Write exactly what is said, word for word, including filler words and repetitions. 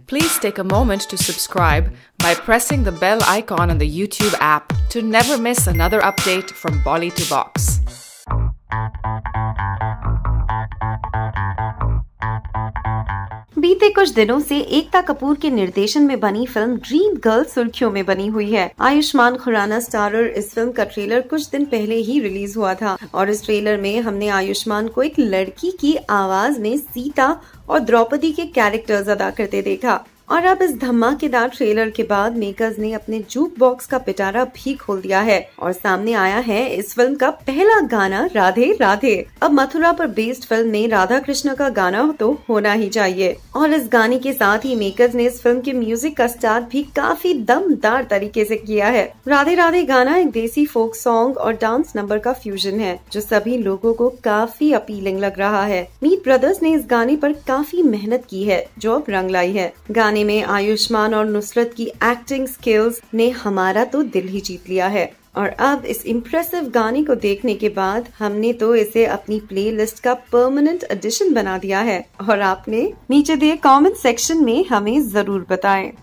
Please take a moment to subscribe by pressing the bell icon on the YouTube app to never miss another update from Bolly to Box. बीते कुछ दिनों से एकता कपूर के निर्देशन में बनी फिल्म ड्रीम गर्ल सुर्खियों में बनी हुई है। आयुष्मान खुराना स्टारर इस फिल्म का ट्रेलर कुछ दिन पहले ही रिलीज हुआ था और इस ट्रेलर में हमने आयुष्मान को एक लड़की की आवाज में सीता और द्रौपदी के कैरेक्टर्स अदा करते देखा। और अब इस धमाकेदार ट्रेलर के बाद मेकर्स ने अपने जूक बॉक्स का पिटारा भी खोल दिया है और सामने आया है इस फिल्म का पहला गाना राधे राधे। अब मथुरा पर बेस्ड फिल्म में राधा कृष्ण का गाना तो होना ही चाहिए और इस गाने के साथ ही मेकर्स ने इस फिल्म के म्यूजिक का स्टार्ट भी काफी दमदार तरीके से किया है। राधे राधे गाना एक देसी फोक सॉन्ग और डांस नंबर का फ्यूजन है जो सभी लोगों को काफी अपीलिंग लग रहा है। मीत ब्रदर्स ने इस गाने पर काफी मेहनत की है जो अब रंग लाई है। गाने में आयुष्मान और नुसरत की एक्टिंग स्किल्स ने हमारा तो दिल ही जीत लिया है और अब इस इम्प्रेसिव गाने को देखने के बाद हमने तो इसे अपनी प्लेलिस्ट का परमानेंट एडिशन बना दिया है और आपने नीचे दिए कमेंट सेक्शन में हमें जरूर बताएं।